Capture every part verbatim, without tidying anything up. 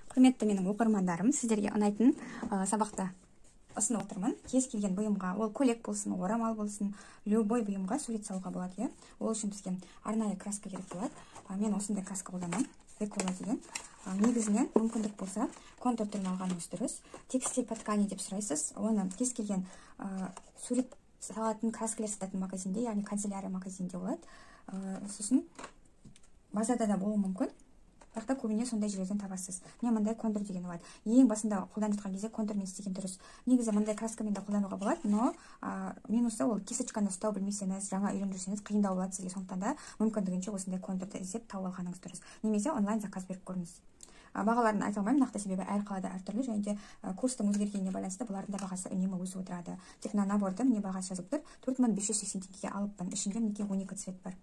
Құрметті менің оқырмандарым, сіздерге ұнайтын сабақта ұсынып отырмын. Кез келген бұйымға, ол көйлек болсын, орамал болсын, любой бұйымға сурет салуға болады. Ол үшін бізге арнайы краска керек болады. Мен осындай краска қолданамын, Рикола деген. Негізінен мүмкіндік болса, контур түрін алғаныңыз дұрыс. Текстиль по ткани деп сұрайсыз. Оны кез келген сурет салатын краскалар сататын магазинде, яғни канцелярия магазинде болады. Сосын базада да болуы мүмкін. Бірақ көбіне сондай жерлерден табасыз. Міне мындай контур деген болады. Ең басында қолданып жатқан кезде контурмен істеген дұрыс. Негізі мындай краскамен де қолдануға болады, но минусы ол кисточканы ұстау білмесеңіз, жаңа үйреніп жүрсеңіз қиындау болады сізге. Сондықтан да мүмкіндігінше осындай контурды іздеп тауып алғаныңыз дұрыс. Немесе онлайн заказ беріп көріңіз. Бағаларын айта алмаймын, нақты себебі әр қалада әртүрлі, және де курстың өзгергеніне байланысты бұлардың да бағасы үнемі өсіп отырады. Тек мына наборды міне бағасы жазылып тұр, төрт мың бес жүз сексен теңгеге алыппын. Ішінде мінекей он екі цвет бар.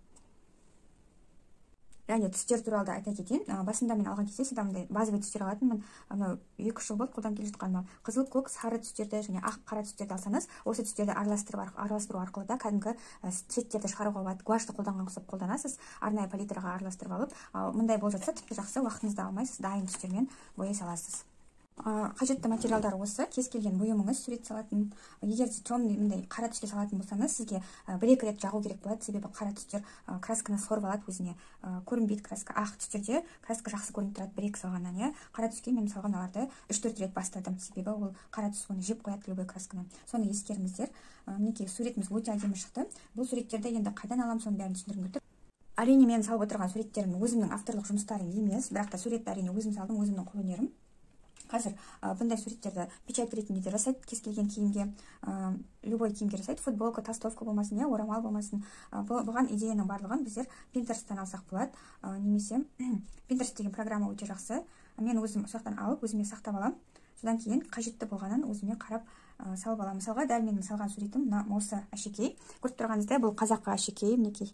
Және түстер туралы да айта кетейін. Басында мен алған кезде сізді мындай базовый түстер алатынмын. Анау екі жыл болды қолдан келе жатқаныма. Қызыл, көк, сары түстерді және ақ, қара түстерді алсаңыз, осы түстерді араластырып араластыру арқылы да кәдімгі цветтерді шығаруға болады. Гуашьты қолданған ұқсап қолданасыз, арнайы палитраға араластырып алып, мындай болып жатса тіпті жақсы, уақытыңызды алмайсыз, дайын түстермен бояй саласыз. Қажетті материалдар осы. Кез келген бұйымыңыз сурет салатын, егер де темный мындай қара түске салатын болсаңыз, сізге бір-екі рет жағу керек болады, себебі қара түстер красканы сорып алады өзіне. Көрінбейді краска. Ақ түстерде краска жақсы көрініп тұрады бір-екі салғаннан, иә. Қара түске мен салған аларды үш-төрт рет бастадым, себебі ол қара түс оны жеп қояды любой красканы. Соны ескеріңіздер. Мінекей суретіміз өте әдемі шықты. Бұл суреттерді енді қайдан аламын, соның бәрін түсіндіргім келді. Әрине мен салып отырған суреттерім өзімнің авторлық жұмыстарым емес, бірақ та суретті әрине өзім салдым, өзімнің қолөнерім. Қазір бұндай суреттерді печать ретінде де жасайды, кез келген киімге, любой киімге жасайды, футболка, толстовка болмасын, я, орамал болмасын. Бұған идеяның барлығын біздер Pinterest-тан алсақ болады. Немесе Pinterest деген программа өте жақсы. Мен өзім ұсақтан алып, өзіме сақтап алам. Содан кейін қажетті болғанын өзіме қарап салып алам. Мысалға, дәл менің салған суретім осы әшекей. Көріп тұрғаныңыздай, бұл қазақы әшекей, мінекей.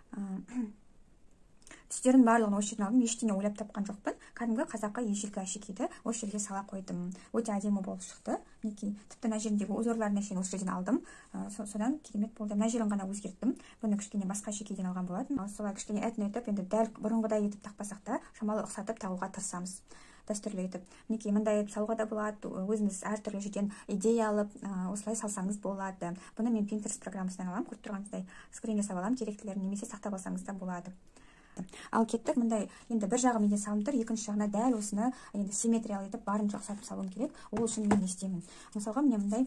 Түстерін барлығын осы жерден алдым, ештеңе ойлап тапқан жоқпын. Кәдімгі қазақы ежелгі әшекейді осы жерге сала қойдым. Өте әдемі болып шықты. Мінекей, тіпті мына жеріндегі узорларына шейін осы жерден алдым. Содан керемет болды. Мына жерін ғана өзгерттім. Бұны кішкене басқа әшекейден алған болатын. Солай кішкене әтін етіп, енді дәл бұрынғыдай етіп тақпасақ та, шамалы ұқсатып тағуға тырысамыз. Дәстүрлі етіп. Мінекей, мындай етіп салуға да болады. Өзіңіз әртүрлі жерден идея алып, осылай салсаңыз болады. Бұны мен Pinterest программасынан аламын. Көріп тұрғаныңыздай скрин жасап аламын, керектілерін немесе сақтап алсаңыз да болады. Ал кеттік, мындай енді бір жағы менде салынып тұр, екінші жағына дәл осыны енді симметриялы етіп барынша ұқсатып салуым керек. Ол үшін мен не істеймін? Мысалға, міне мындай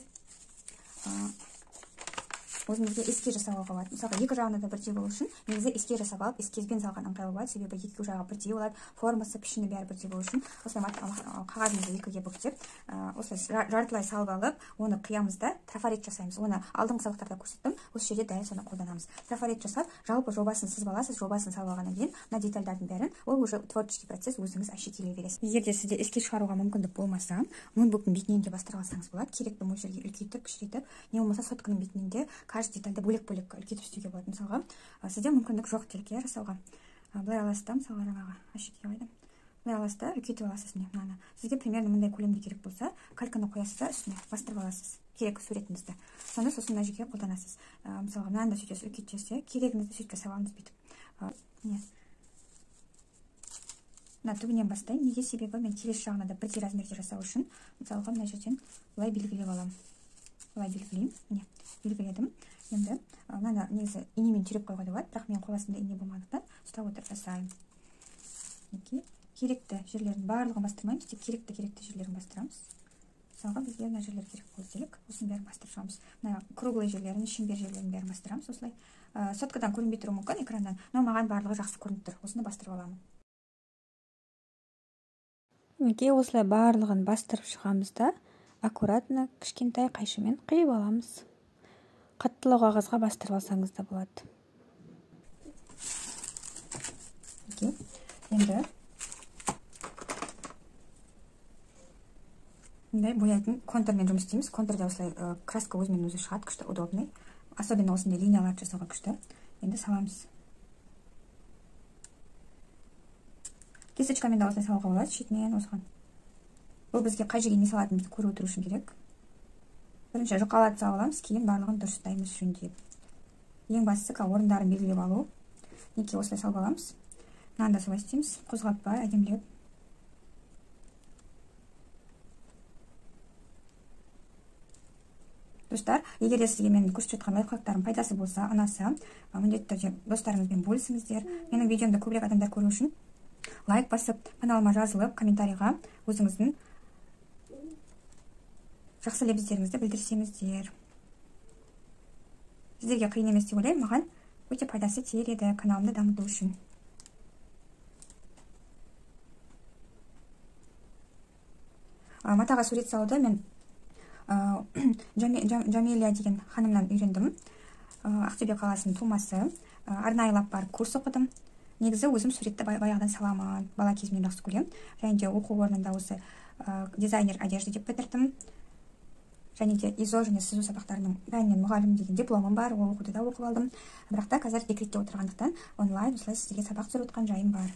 өзіңізге эскиз жасауға болады. Мысалға, екі жағына да бірдей болу үшін негізі эскиз жасап алып, эскизбен салған ыңғайлы болады, себебі екі жағы бірдей болады, формасы, пішіні бәрі бірдей болу үшін осылай қағазымызды екіге бүктеп, осылай жартылай салып алып, оны қиямыз да трафарет жасаймыз. Оны алдыңғы сабақтарда көрсеттім, осы жерде дәл соны қолданамыз. Трафарет жасап, жалпы жобасын сызып аласыз, жобасын салып алғаннан кейін, мына детальдардың бәрін ол уже творческий процесс өзіңіз әшекейлей бересіз. Егер де сізде эскиз шығаруға мүмкіндік болмаса, ноутбуктың бетінен де бастыра алсаңыз болады, керекті мөлшерге үлкейтіп, кішірейтіп, не болмаса сотканың бетінен де каждый детальді бөлек-бөлек үлкейтіп істеуге болады. Мысалға, сізде мүмкіндік жоқ делік жасауға. Былай аласыз да, мысалға жаңағы әшекей қойдым. Былай аласыз да, үлкейтіп аласыз міне мынаны. Сізге примерно мындай көлемде керек болса, кальканы қоясыз да, үстіне бастырып аласыз. Керек суретіңізді. Соны сосын мына жерге қолданасыз. Мысалға, мынаны да сөйтесіз, үлкейтесіз, керегіңізді сөйтіп жасап алыңыз бүйтіп. Міне. Мына түбінен бастайын. Неге? Себебі мен келесі жағына да бірдей размерде жасау үшін, мысалға, мына жерден былай белгілеп аламын. Былай белгілеймін. Міне, белгіледім. Енді мынаны негізі инемен түйреп қойға да болады, бірақ мен қол астында ине болмағандықтан ұстап отырып жасаймын. Керекті жерлерін барлығын бастырмаймыз, тек керекті керекті жерлерін бастырамыз. Мысалға, бізге мына жерлер керек болды делік, осының бәрін бастырып шығамыз. Мына круглый жерлерін, шеңбер жерлерін бәрін бастырамыз осылай. Соткадан көрінбей тұруы мүмкін экраннан, но маған барлығы жақсы көрініп тұр. Осыны бастырып аламын. Неге осылай барлығын бастырып шығамыз да, аккуратно кішкентай қайшымен қиып аламыз. Қаттылау қағазға бастырып алсаңыз да болады. Енді мындай бояйтын контурмен жұмыс істейміз. Контурда осылай краска өзімен өзі шығады, күшті, удобный. Особенно осындай линияларды жасауға күшті. Енді саламыз. Кисточкамен де осылай салуға болады, шетінен осыған. Бұл бізге қай жерге не салатынымызды көріп отыру үшін керек. Бірінші жұқалатып салып аламыз, кейін барлығын дұрыстаймыз жөндеп. Ең бастысы орындарын белгілеп алу. Неге осылай салып аламыз. Мынаны да солай істейміз, қозғалтпай, әдемілеп. достар, егер де сізге менің көрсетіп жатқан лайфхактарым пайдасы болса, ұнаса, міндетті түрде достарыңызбен бөлісіңіздер. Менің видеомды көбірек адамдар көру үшін лайк басып, каналыма жазылып, комментарийға өзіңіздің жақсы лебіздеріңізді білдірсеңіздер. Сіздерге қиын емес деп ойлаймын, маған өте пайдасы тиер еді каналымды дамыту үшін. Матаға сурет салуды мен Джамилия деген ханымнан үйрендім. Ақтөбе қаласының тумасы. Арнайылап барып курс оқыдым. Негізі өзім суретті баяғыдан саламын, бала кезімнен жақсы көремін. Және де оқу орнында осы дизайнер одежды деп бітірдім. Және де ИЗО және сызу сабақтарының бәрінен мұғалім деген дипломым бар, ол оқуды да оқып алдым. Бірақ та қазір декретте отырғандықтан онлайн осылай сіздерге сабақ түсіріп отқан жайым бар.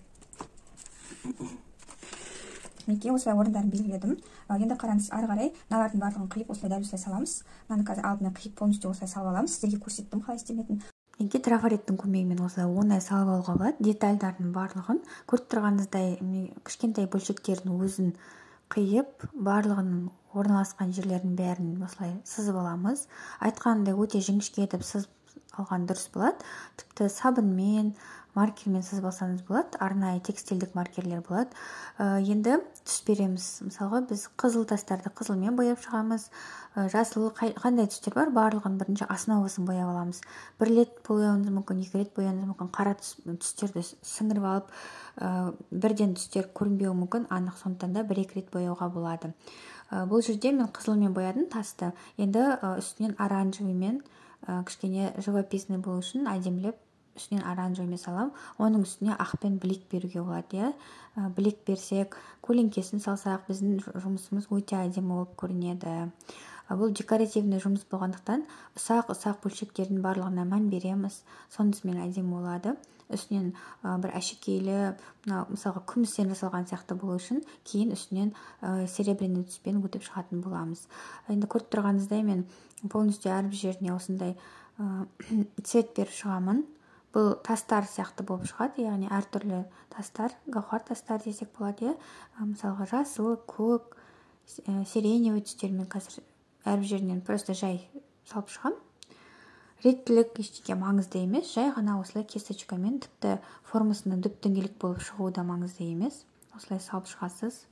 Неке осылай орындарын белгіледім. Енді қараңыз, ары қарай мыналардың барлығын қиып осылай дәл осылай саламыз. Мынаны қазір алдымен қиып полностью осылай салып аламыз. Сіздерге көрсеттім қалай істеметін. Неке трафареттің көмегімен осылай оңай салып алуға болады. Детальдардың барлығын көріп тұрғаныңыздай кішкентай бөлшектердің өзін қиып, барлығының орналасқан жерлердің бәрін осылай сызып аламыз. Айтқанымдай өте жіңішке етіп сызып алған дұрыс болады. Тіпті сабынмен, маркермен сызып алсаңыз болады. Арнайы текстильдік маркерлер болады. Енді түс береміз. Мысалға біз қызыл тастарды қызылмен бояп шығамыз. Жасыл қандай түстер бар, барлығын бірінші основасын бояп аламыз. Бір рет бояуымыз мүмкін, екі рет бояуымыз мүмкін, қара түстерді сіңіріп алып, бірден түстер көрінбеуі мүмкін, анық, сондықтан да бір-екі рет бояуға болады. Бұл жерде мен қызылмен боядым тасты. Енді үстінен оранжевыймен, кішкене живописный болу үшін әдемілеп үстінен оранжевыймен салам. Оның үстіне ақпен білек беруге болады. Білек берсек, көлеңкесін салсақ, біздің жұмысымыз өте әдемі болып көрінеді. Бұл декоративный жұмыс болғандықтан ұсақ-ұсақ бөлшектердің барлығына мән береміз. Сонысымен әдемі болады. Үстінен бір әшекейлі, мысалға күмістен жасалған сияқты болу үшін, кейін үстінен серебряный түспен өтіп шығатын боламыз. Енді көріп тұрғаныңыздай мен полностью әрбір жеріне осындай цвет беріп шығамын. Бұл тастар сияқты болып шығады, яғни әртүрлі тастар, гауһар тастар десек болады. Мысалға жасыл, көк, сиреневый түстермен қазір әрбір жерінен просто жай салып шығам. Реттілік ештеңе маңызды емес, жай ғана осылай кисточкамен, тіпті формасының дүп дөңгелек болып шығуы да маңызды емес. Осылай салып шығасыз.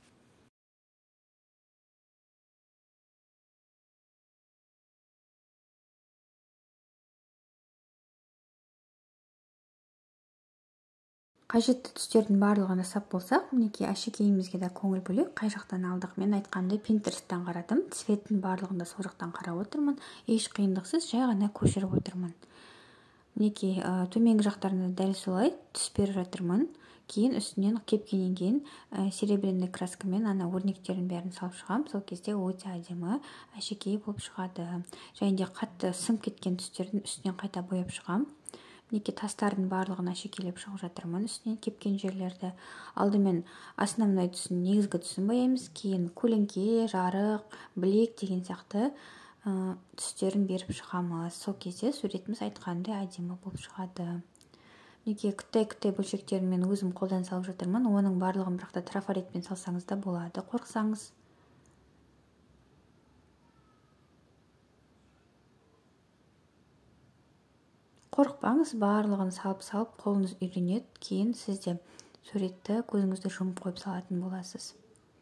Қажетті түстердің барлығын жасап болсақ, мінекей әшекейімізге де көңіл бөлек, қай жақтан алдық. Мен айтқандай Pinterest-тан қарадым, цветтің барлығында сол жақтан қарап отырмын. Еш қиындықсыз жай ғана көшіріп отырмын. Мінекей төменгі жақтарында дәл солай түс беріп жатырмын. Кейін үстінен кепкеннен кейін серебряный краскамен ана өрнектерін бәрін салып шығам. Сол кезде өте әдемі әшекей болып шығады. Және де қатты сынып кеткен түстердің үстінен қайта бояп шығам. Неке тастардың барлығын әшекейлеп шығып жатырмын үстінен кепкен жерлерді. Алдымен основной түсін, негізгі түсін бояймыз, кейін көлеңке, жарық, білек деген сияқты түстерін беріп шығамыз. Сол кезде суретіміз айтқандай әдемі болып шығады. Неке күттай-күттай бөлшектерін мен өзім қолдан салып жатырмын. Оның барлығын бірақта трафаретпен салсаңыз да болады, қорықсаңыз. Қорықпаңыз, барлығын салып-салып қолыңыз үйренеді, кейін сіз де суретті көзіңізді жұмып қойып салатын боласыз.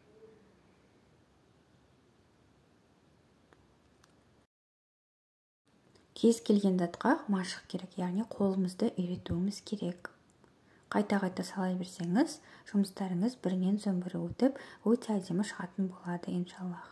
Кез келген затқа машық керек, яғни қолымызды үйретуіміз керек. Қайта-қайта сала берсеңіз, жұмыстарыңыз бірінен соң бірі өтіп, өте әдемі шығатын болады, иншаллах.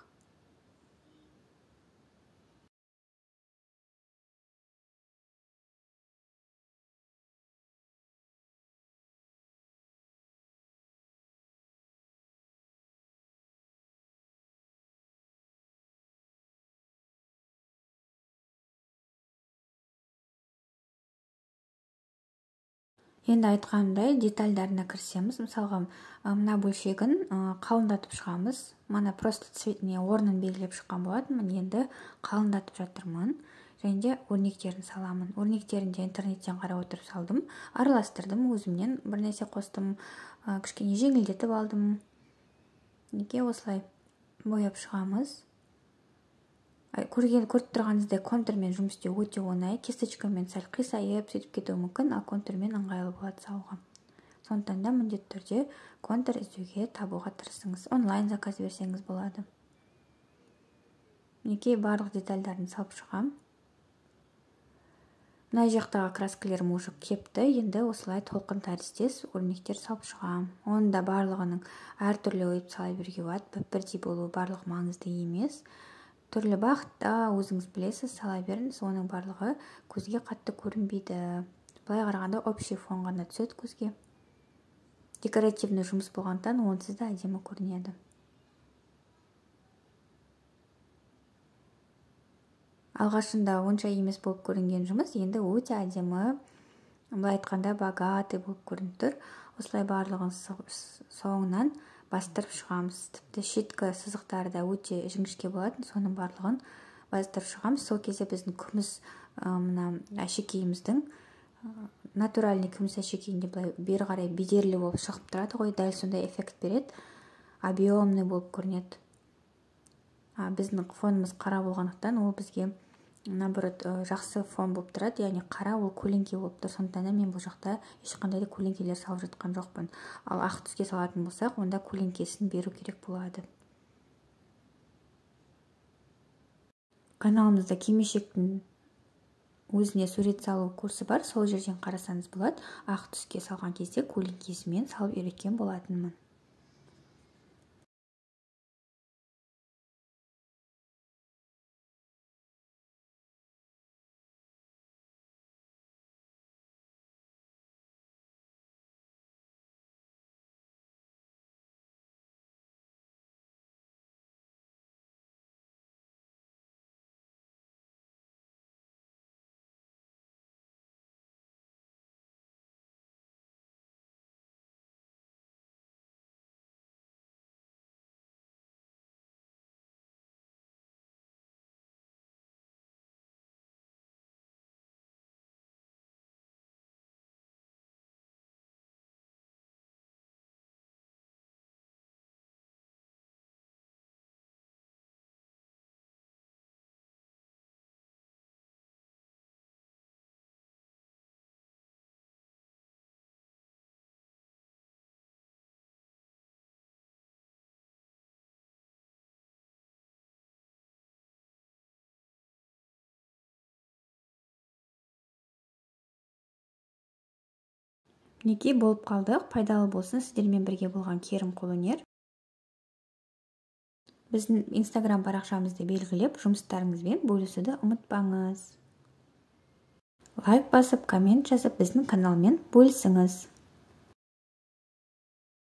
Енді айтқанымдай детальдарына кірсеміз, мысалға мына бөлшегін қалыңдатып шығамыз. Мана просто цветіне орнын белгілеп шыққан болатынмын, енді қалыңдатып жатырмын. Және де өрнектерін саламын. Өрнектерін де интернеттен қарап отырып салдым. Араластырдым, өзімнен бір нәрсе қостым, кішкене жеңілдетіп алдым. Неге осылай бояп шығамыз. көрген көріп тұрғаныңыздай контурмен жұмыс істеу өте оңай. Кисточкамен сәл қисайып сөйтіп кетуі мүмкін, ал контурмен ыңғайлы болады салуға. Сондықтан да міндетті түрде контур іздеуге табуға тырысыңыз. Онлайн заказ берсеңіз болады. Мінекей барлық детальдарын салып шығам. Мына жақтағы краскілерім уже кепті. Енді осылай толқын тәріздес өрнектер салып шығам. Оның да барлығының әртүрлі ойып сала беруге болады. Бір-бірдей болуы барлық маңызды емес. Түрлі бағытта өзіңіз білесіз, сала беріңіз. Оның барлығы көзге қатты көрінбейді. Былай қарағанда общий фон ғана түседі көзге. Декоративный жұмыс болғандықтан онсыз да әдемі көрінеді. Алғашында онша емес болып көрінген жұмыс енді өте әдемі, былай айтқанда богатый болып көрініп тұр. Осылай барлығын соңынан бастырып шығамыз. Тіпті шеткі сызықтары да өте жіңішке болатын, соның барлығын бастырып шығамыз. Сол кезде біздің күміс мына әшекейіміздің натуральный күміс әшекейінде былай бері қарай бедерлі болып шығып тұрады ғой, дәл сондай эффект береді. Объемный болып көрінеді. Біздің фонымыз қара болғандықтан ол бізге наоборот жақсы фон болып тұрады, яғни қара ол көлеңке болып тұр. Сондықтан да мен бұл жақта ешқандай да көлеңкелер салып жатқан жоқпын. Ал ақ түске салатын болсақ, онда көлеңкесін беру керек болады. Каналымызда кимешектің өзіне сурет салу курсы бар, сол жерден қарасаңыз болады. Ақ түске салған кезде көлеңкесімен салып үйреткен болатынмын. Мінекей болып қалдық. Пайдалы болсын сіздермен бірге болған Керім қолөнер. Біздің Инстаграм парақшамызды белгілеп, жұмыстарыңызбен бөлісуді ұмытпаңыз. Лайк басып, коммент жазып, біздің каналмен бөлісіңіз.